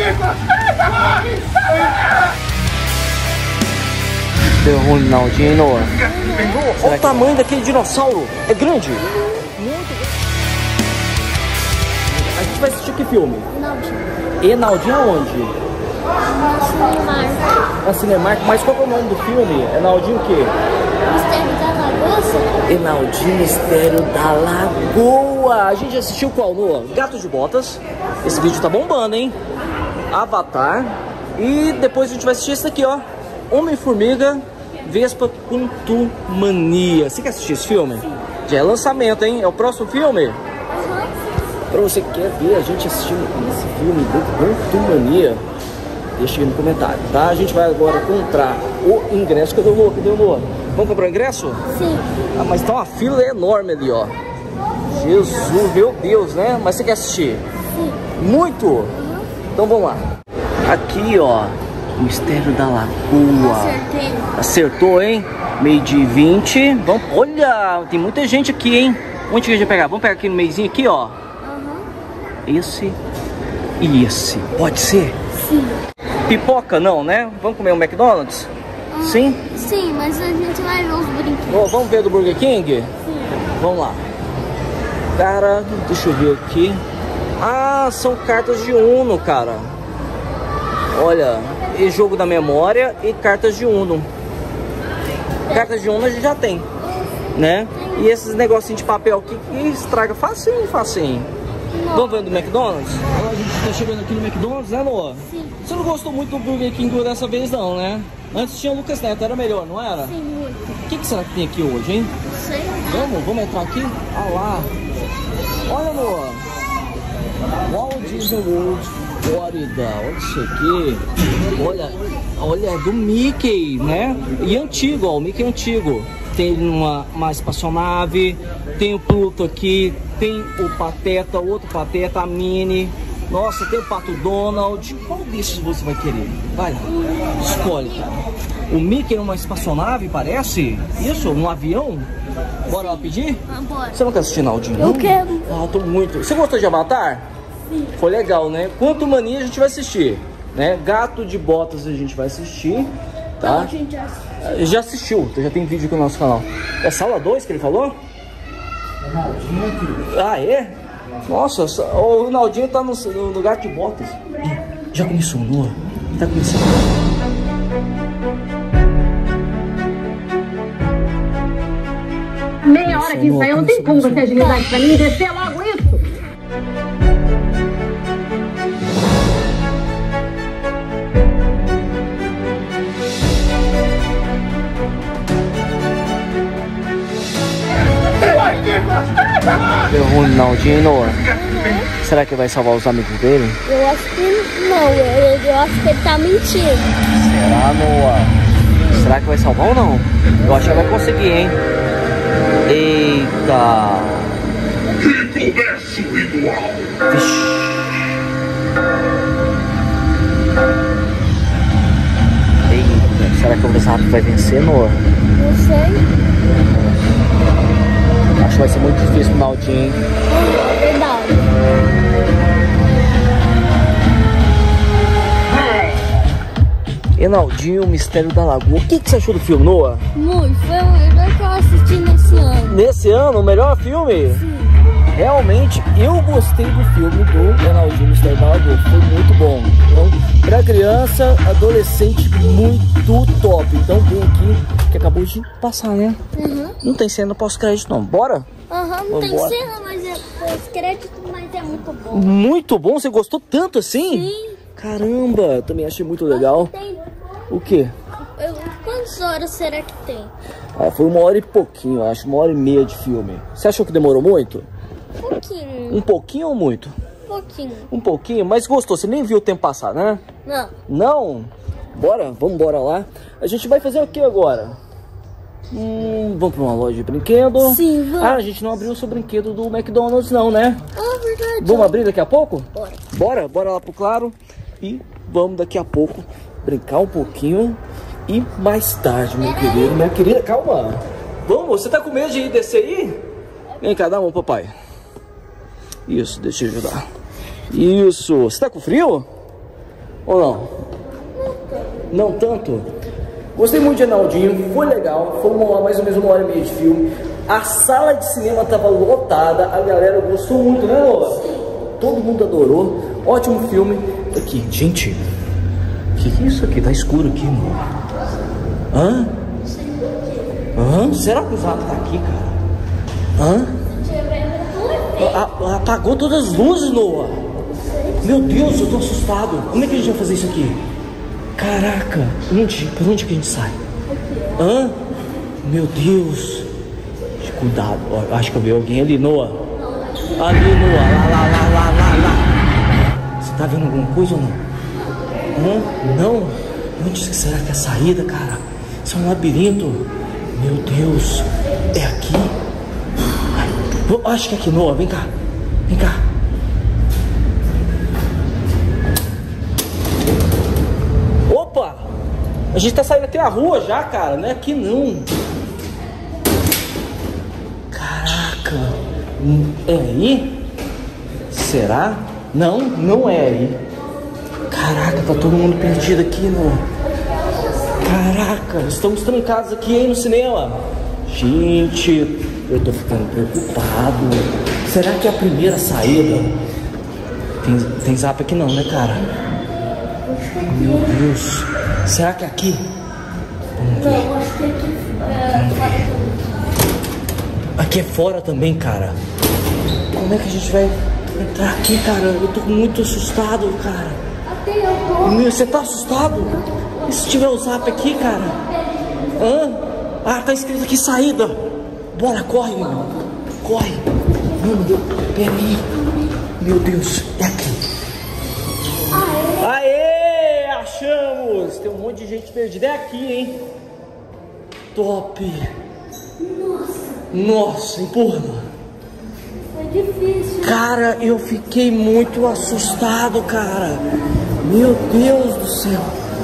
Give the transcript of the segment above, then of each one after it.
Deu ruim no Naldinho, Noah. Olha o tamanho daquele dinossauro. É grande. Muito grande. A gente vai assistir que filme? Naldinho. E Naldinho aonde? Na Cinemark. Na Cinemark. Mas qual é o nome do filme? É Naldinho o quê? Mistério da Lagoa. Enaldinho Mistério da Lagoa. A gente assistiu qual, Noah? Gato de Botas. Esse vídeo tá bombando, hein? Avatar. E depois a gente vai assistir esse daqui, ó. Homem-Formiga, Vespa Quantumania. Você quer assistir esse filme? Sim. Já é lançamento, hein? É o próximo filme? Pra você que quer ver a gente assistindo esse filme do Quantumania, deixa aí no comentário, tá? A gente vai agora comprar o ingresso. Cadê o Noah? Cadê o Noah? Vamos comprar o ingresso? Sim. Ah, mas tá uma fila enorme ali, ó. Jesus, meu Deus, né? Mas você quer assistir? Sim. Muito? Então vamos lá. Aqui, ó, o Mistério da Lagoa. Acertei. Acertou, hein? Meio de 20. Vamos... Olha, tem muita gente aqui, hein? Onde que a gente vai pegar? Vamos pegar aqui no meiozinho aqui, ó. Esse e esse. Pode ser? Sim. Pipoca não, né? Vamos comer um McDonald's? Sim? Sim, mas a gente vai ver os brinquedos. Oh, vamos ver do Burger King? Sim. Vamos lá. Cara, deixa eu ver aqui. Ah, são cartas de Uno, cara. Olha, e jogo da memória e cartas de Uno. Cartas de Uno a gente já tem, né? E esses negocinhos de papel aqui que estraga facinho, facinho. Vamos ver do McDonald's? Agora a gente tá chegando aqui no McDonald's, né, Noah? Sim. Você não gostou muito do Burger King dessa vez não, né? Antes tinha o Lucas Neto, era melhor, não era? Sim, muito. O que será que tem aqui hoje, hein? Não sei. Vamos entrar aqui? Ah lá. Olha, Noah. Walt Disney World, Flórida. Olha isso aqui. Olha, é do Mickey, né? E antigo, ó, o Mickey antigo. Tem uma espaçonave, tem o Pluto aqui, tem o Pateta, o outro Pateta, a Minnie. Nossa, tem o Pato Donald. Qual desses você vai querer? Vai lá, escolhe, cara. O Mickey é uma espaçonave, parece? Isso, um avião? Bora lá pedir? Bora. Você não quer assistir Naldinho? Eu quero. Ah, tô muito. Você gostou de Avatar? Sim. Foi legal, né? Quantumania a gente vai assistir, né? Gato de Botas a gente vai assistir, tá? A gente já assistiu. Já assistiu, já tem vídeo aqui no nosso canal. É sala 2 que ele falou? Ah, é? Nossa, o Ronaldinho tá no Gato de Botas. Já começou, Noah? Tá começando. Meia hora que saiu, não tem como você agilidade pra mim descer logo isso. Deu ruim no Naldinho, Noah. Será que vai salvar os amigos dele? Eu acho que não. Eu acho que ele tá mentindo. Será, Noah? Será que vai salvar ou não? Eu acho que vai conseguir, hein? Eita! Recomeça o ritual. Vixe. Eita, será que o Zap vai vencer, Noah? Não sei. Acho que vai ser muito difícil pro Naldinho, hein? É verdade. Enaldinho, Mistério da Lagoa. O que você achou do filme, Noah? Muito. Foi o melhor que eu assisti nesse ano. Nesse ano, o melhor filme? Sim. Realmente, eu gostei do filme do Enaldinho, Mistério da Lagoa. Foi muito bom. Então, pra criança, adolescente, muito top. Então, vem aqui, que acabou de passar, né? Não tem cena pós-crédito, não. Bora? Não tem Vambora. cena, mas é pós-crédito, mas é muito bom. Muito bom? Você gostou tanto assim? Sim. Caramba, também achei muito legal. Tem, O quê? quantas horas será que tem? Ah, foi 1 hora e pouquinho, acho. 1h30 de filme. Você achou que demorou muito? Um pouquinho. Um pouquinho ou muito? Um pouquinho. Um pouquinho, mas gostou. Você nem viu o tempo passar, né? Não. Não? Bora, vamos embora lá. A gente vai fazer o que agora? Vamos pra uma loja de brinquedo. Sim, vamos. Ah, a gente não abriu o seu brinquedo do McDonald's não, né? Ah, verdade. Vamos abrir daqui a pouco? Bora. Bora lá pro Claro. E vamos daqui a pouco brincar um pouquinho. E mais tarde, meu querido, minha querida, calma. Vamos, você tá com medo de descer aí? Vem cá, dá a mão, papai. Isso, deixa eu ajudar. Isso, você tá com frio? Ou não? Não tanto? Gostei muito de Arnaldinho, foi legal, foi mais ou menos 1h30 de filme. A sala de cinema estava lotada, a galera gostou muito, né, Lola? Todo mundo adorou, ótimo filme. Aqui, gente, o que é isso aqui? Tá escuro aqui, mano. Hã? Hã? Será que o Zap tá aqui, cara? Hã? Apagou todas as luzes, Noah. Meu Deus, eu tô assustado. Como é que a gente vai fazer isso aqui? Caraca, por onde que a gente sai? Hã? Meu Deus. Cuidado, ó, acho que eu vi alguém ali, Noah. Ali, Noah, lá. Você tá vendo alguma coisa ou não? Hã? Não? Onde será que é a saída, cara? Isso é um labirinto. Meu Deus, é aqui? Ai, acho que é aqui, Noah, vem cá. Vem cá. Opa! A gente tá saindo até a rua já, cara. Não é aqui não. Caraca. É aí? Será? Não, não é aí. Caraca, tá todo mundo perdido aqui, Noah. Caraca, estamos trancados aqui, hein, no cinema. Gente, eu tô ficando preocupado. Será que é a primeira saída? Tem Zap aqui não, né, cara? Meu Deus. Será que é aqui? Não, acho que aqui Aqui é fora também, cara. Como é que a gente vai entrar aqui, cara? Eu tô muito assustado, cara. até eu tô. Meu, você tá assustado? E se tiver o Zap aqui, cara? Hã? Ah, tá escrito aqui saída. Bora, corre, mano. Corre. Mano, peraí. Meu Deus, é aqui. Aê, achamos. Tem um monte de gente perdida. É aqui, hein? Top. Nossa, empurra, mano. Foi difícil. Cara, eu fiquei muito assustado, cara. Meu Deus do céu.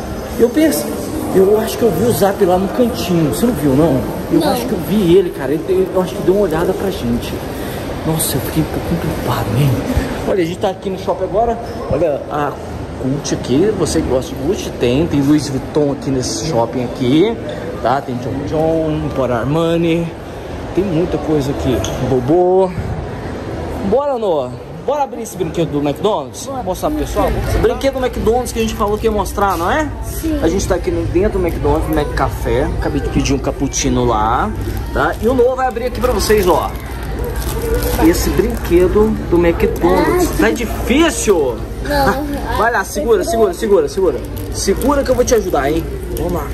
Eu acho que eu vi o Zap lá no cantinho. Você não viu, não? Eu acho que eu vi ele, cara. Eu acho que deu uma olhada pra gente. Nossa, eu fiquei um pouco preocupado, hein? Olha, a gente tá aqui no shopping agora. Olha a Gucci aqui. Você que gosta de Gucci, tem Louis Vuitton aqui nesse shopping aqui. Tá? Tem John, Por Armani. Tem muita coisa aqui. Bobô. Bora, Noah. Bora abrir esse brinquedo do McDonald's? Bora. Mostrar pro pessoal? Brinquedo do McDonald's que a gente falou que ia mostrar, não é? Sim. A gente tá aqui dentro do McDonald's, do McCafé. Acabei de pedir um cappuccino lá, tá? E o Noah vai abrir aqui pra vocês, ó. Esse brinquedo do McDonald's. Tá difícil? Não. Vai lá, segura. Segura que eu vou te ajudar, hein? Vamos lá.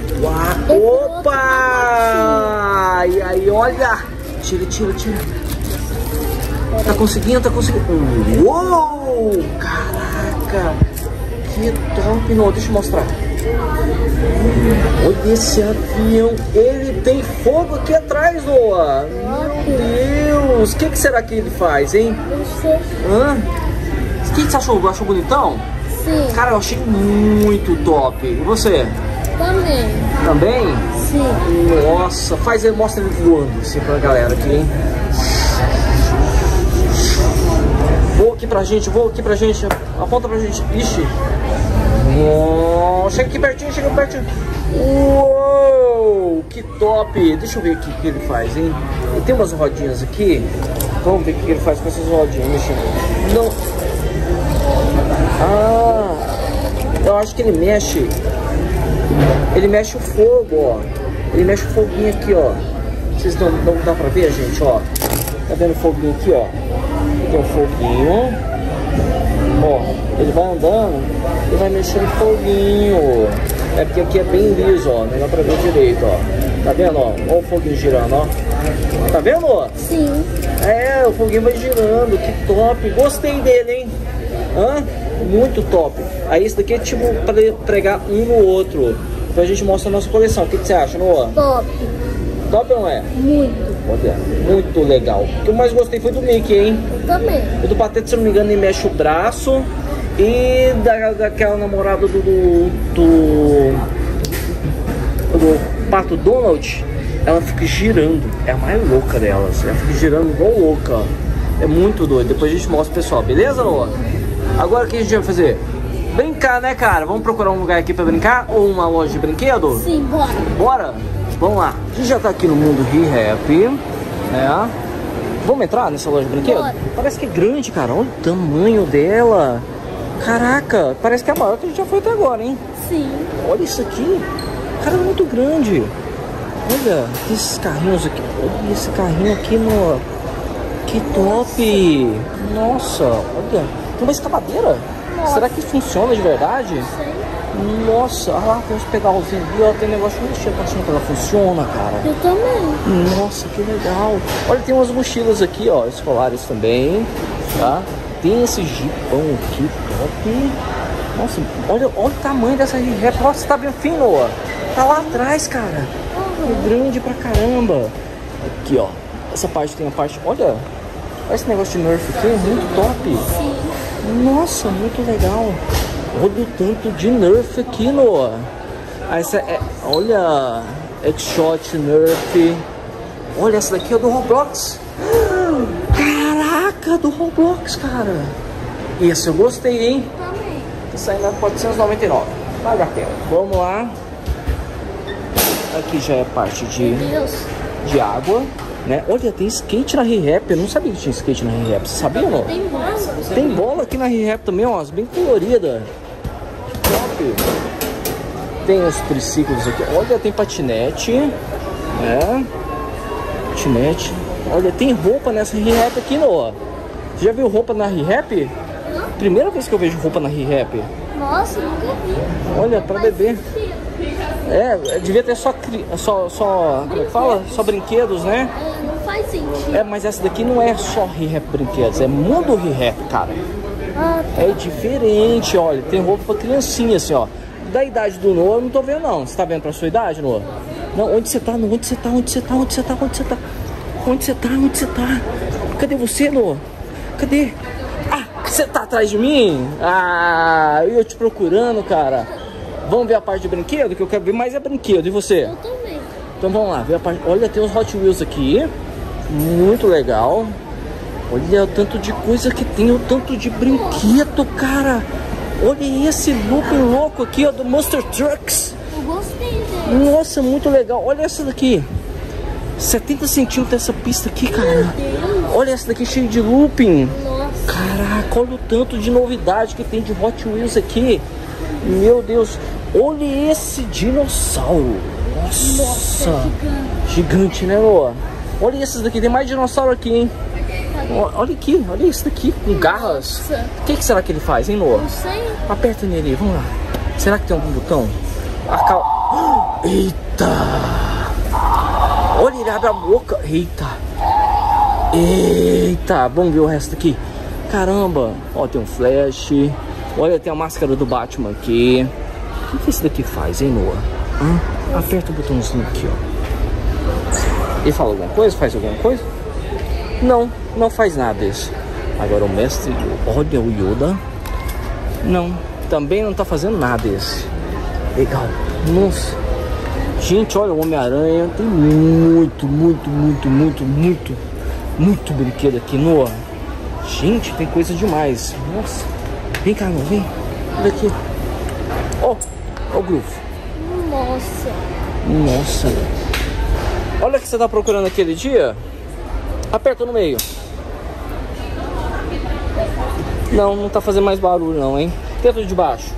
Opa! E aí, olha. Tira. Tá conseguindo. Uou! Caraca! Que top, não. Deixa eu mostrar. Olha esse avião. Ele tem fogo aqui atrás, Noah. Meu Deus! O que será que ele faz, hein? Não sei. Hã? O que você achou? Achou bonitão? Sim. Cara, eu achei muito top. E você? Também? Sim. Nossa, mostra ele voando assim pra galera aqui, hein? Voa aqui pra gente. Aponta pra gente. Ixi. Chega aqui pertinho. Uou, que top. Deixa eu ver o que ele faz, hein? Ele tem umas rodinhas aqui. Vamos ver o que ele faz com essas rodinhas. Não. Eu acho que ele mexe. Ele mexe o fogo, ó. Ele mexe o foguinho aqui, ó. Vocês não dá pra ver, gente, ó. Tá vendo o foguinho aqui, ó? Tem um foguinho. Ó, ele vai andando e vai mexendo o foguinho. É porque aqui é bem liso, ó. Não dá pra ver direito, ó. Tá vendo, ó? Ó o foguinho girando, ó. Tá vendo, ó? Sim. É, o foguinho vai girando. Que top. Gostei dele, hein? Hã? Muito top. Aí esse daqui é tipo pra pregar um no outro. Então a gente mostra a nossa coleção. O que você acha, Noah? Top. Top ou não é? Muito. Olha, muito legal. O que eu mais gostei foi do Mickey, hein? Eu também. O do Pateta, se eu não me engano, ele mexe o braço. E daquela namorada do Pato Donald, ela fica girando. É a mais louca delas. Ela fica girando igual louca, ó. É muito doido. Depois a gente mostra pro pessoal, beleza, Noah? Agora o que a gente vai fazer? brincar, né, cara? Vamos procurar um lugar aqui pra brincar? Ou uma loja de brinquedo? Sim, bora. Bora? Vamos lá. A gente já tá aqui no mundo ReHap, né? Vamos entrar nessa loja de brinquedo? Bora. Parece que é grande, cara. Olha o tamanho dela. Caraca, parece que é a maior que a gente já foi até agora, hein? Sim. Olha isso aqui. Cara, é muito grande. Olha esses carrinhos aqui. Olha esse carrinho aqui, no. Que top. Nossa, olha. Tem uma escavadeira. Nossa. Será que funciona de verdade? Sei. Nossa, ah lá, tem uns pedalzinhos ali, ó, tem negócio de mexer, tá achando que ela funciona, cara. Eu também. Nossa, que legal. Olha, tem umas mochilas aqui, ó, escolares também, tá? Tem esse jipão aqui, top. Nossa, olha o tamanho dessa ReHap. Nossa, tá bem fino, ó. Tá lá atrás, cara. É grande pra caramba. Aqui, ó, essa parte tem a parte, olha esse negócio de Nerf aqui, é muito top. Sim. Nossa, muito legal. Olha o tanto de Nerf aqui, Noah. Essa é, olha, X-Shot Nerf. Olha, essa daqui é do Roblox. Caraca, do Roblox, cara. Esse eu gostei, hein? Também. Tá saindo a 499. Vale a pena. Vamos lá. Aqui já é parte Meu Deus. de água, né? Olha, tem skate na ReHap. Eu não sabia que tinha skate na ReHap. Você sabia ou não? Tem bola. Tem bola aqui na ReHap também, ó, bem colorida. Top. Tem os triciclos aqui. Olha, tem patinete, né? Patinete. Olha, tem roupa nessa ReHap aqui, Noah. Você já viu roupa na ReHap? Primeira vez que eu vejo roupa na ReHap. Nossa, nunca vi. Olha, pra bebê. É, devia ter só como é que fala? Só brinquedos, né? É, não faz sentido. É, mas essa daqui não é só ReHap Brinquedos, é Mundo ReHap, cara. Ah, É diferente, olha, tem roupa pra criancinha, assim, ó. Da idade do Noah, eu não tô vendo, não. Você tá vendo pra sua idade, Noah? Não, onde você tá? Onde você tá? Onde você tá? Onde você tá? Onde você tá? Onde você tá? Onde você tá? Cadê você, Noah? Cadê? Ah, você tá atrás de mim? Ah, eu te procurando, cara. Vamos ver a parte de brinquedo, que eu quero ver mais é brinquedo. E você? eu também. Então vamos lá, ver a parte. Olha, tem os Hot Wheels aqui. Muito legal. Olha o tanto de coisa que tem, o tanto de brinquedo, cara. Olha esse looping louco aqui, ó, do Monster Trucks. Eu gostei dele. Nossa, muito legal. Olha essa daqui. 70 centímetros essa pista aqui, cara. Olha essa daqui cheia de looping. Nossa. Caraca, olha o tanto de novidade que tem de Hot Wheels aqui. Meu Deus. Olha esse dinossauro. Nossa. Gigante, né, Noah? Olha esses daqui. Tem mais dinossauro aqui, hein? Olha aqui. Olha isso daqui. Com garras. O que será que ele faz, hein, Noah? Não sei. Aperta nele. Vamos lá. Será que tem algum botão? Eita. Olha, ele abre a boca. Eita. Eita. Vamos ver o resto aqui. Caramba. Ó, tem um flash. Olha, tem a máscara do Batman aqui. O que esse daqui faz, hein, Noah? Aperta o botãozinho aqui, ó. Ele fala alguma coisa? Faz alguma coisa? Não, não faz nada isso. Agora o mestre, olha o Yoda. Não, também não tá fazendo nada esse. Legal. Nossa. Gente, olha o Homem-Aranha. Tem muito brinquedo aqui, Noah. Gente, tem coisa demais. Nossa. Vem cá, Noah, vem. Olha aqui. Ó, ó o Groove. Nossa. Nossa. Olha o que você tá procurando aquele dia. Aperta no meio. Não, não tá fazendo mais barulho não, hein? Tenta de baixo.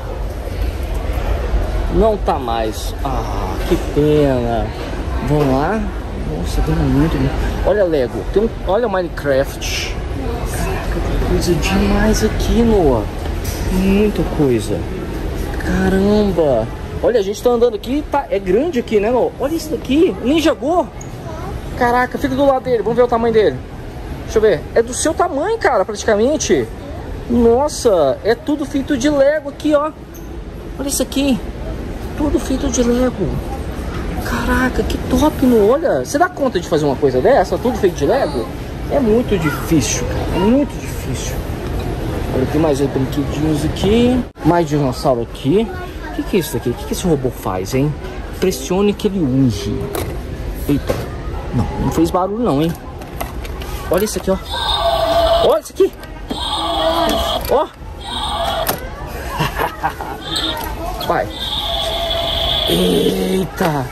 Não tá mais. Ah, que pena. Vamos lá. Nossa, tem muito. Olha Lego. Tem olha Minecraft. Caraca, tem coisa demais aqui, Noah. Muita coisa. Caramba. Olha, a gente tá andando aqui, tá, é grande aqui, né, Noah? Olha isso daqui, Ninja Go. Caraca, fica do lado dele, vamos ver o tamanho dele. Deixa eu ver, é do seu tamanho, cara, praticamente. Nossa, é tudo feito de Lego aqui, ó. Olha isso aqui, tudo feito de Lego. Caraca, que top, não? Olha, você dá conta de fazer uma coisa dessa, tudo feito de Lego? É muito difícil, cara, é muito difícil. Olha, tem mais brinquedinhos aqui, mais dinossauro aqui. O que é isso aqui? O que esse robô faz, hein? Pressione que ele unge. Eita. Não fez barulho não, hein? Olha isso aqui, ó. Olha isso aqui. Ó. Vai. Eita.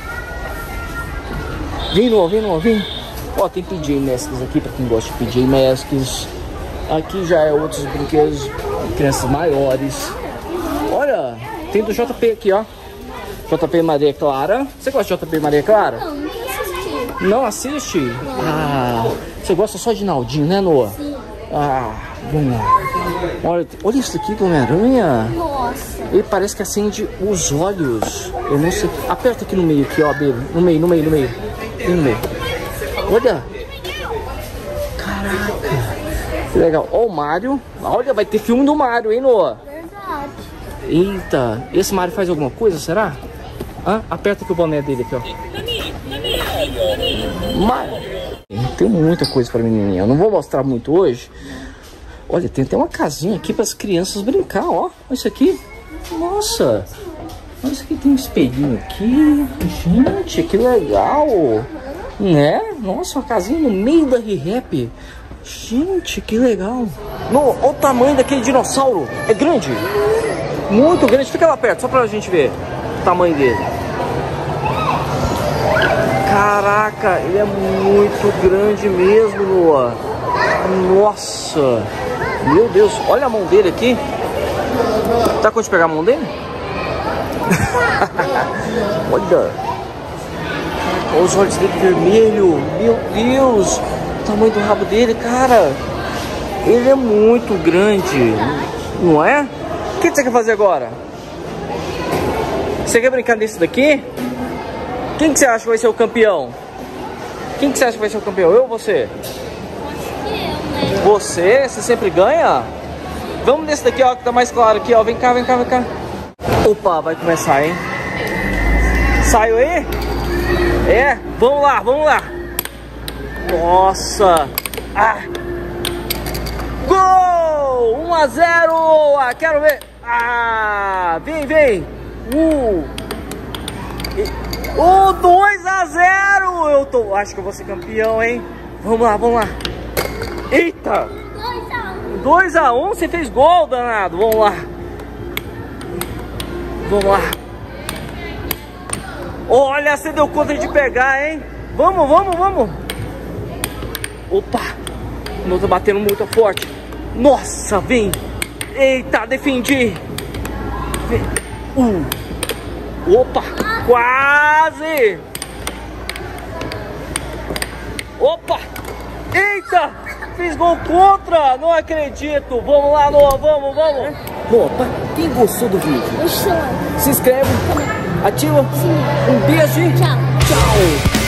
Vem, Noah, vem, Noah, vem. Ó, tem PJ Masks aqui, pra quem gosta de PJ Masks. Aqui já é outros brinquedos de crianças maiores. Olha, tem do JP aqui, ó. JP Maria Clara. Você gosta de JP Maria Clara? Não, nunca assisti. Não assiste? Ah, você gosta só de Naldinho, né, Noah? Sim. Ah, vamos lá. Olha isso aqui do Homem-Aranha. Nossa. Ele parece que acende os olhos. Eu não sei. Aperta aqui no meio, aqui, ó, baby. No meio. Bem no meio. Olha. Caraca. Que legal. Ó o Mario. Olha, vai ter filme do Mario, hein, Noah? Verdade. Eita. Esse Mario faz alguma coisa, será? Ah, aperta aqui o boné dele aqui, ó. Mario. Tem muita coisa para menininha. Eu não vou mostrar muito hoje. Olha, tem até uma casinha aqui para as crianças brincar, ó. Olha isso aqui. Nossa. Olha isso aqui, tem um espelhinho aqui. Gente, que legal. Né? Nossa, uma casinha no meio da ReHap. Gente, que legal. Olha o tamanho daquele dinossauro. É grande. Muito grande. Fica lá perto, só pra gente ver o tamanho dele. Caraca, ele é muito grande mesmo, Noah. Nossa. Meu Deus, olha a mão dele aqui. Tá com de pegar a mão dele? Olha. Olha os olhos dele vermelho. Meu Deus. O tamanho do rabo dele, cara. Ele é muito grande. Não é? O que você quer fazer agora? Você quer brincar nesse daqui? Quem que você acha que vai ser o campeão? Quem que você acha que vai ser o campeão? Eu ou você? Você? Você sempre ganha? Vamos nesse daqui, ó, que tá mais claro aqui, ó. Vem cá, vem cá, vem cá. Opa, vai começar, hein? Saiu aí? É? Vamos lá, vamos lá. Nossa. Ah. Gol! 1-0. Ah, quero ver. Ah, vem, vem. 2-0. Acho que eu vou ser campeão, hein? Vamos lá, vamos lá. Eita. 2-1. Você fez gol, danado. Vamos lá. Vamos lá. Olha, você deu conta de pegar, hein? Vamos, vamos, vamos. Opa. Não tô batendo muito forte. Nossa, vem. Eita, defendi. Vem. Opa, quase. Opa. Eita, fiz gol contra. Não acredito. Vamos lá, Noah, vamos, vamos. Noah, quem gostou do vídeo? Gostou. Se inscreve, ativa. Sim. Um beijo. Tchau. Tchau.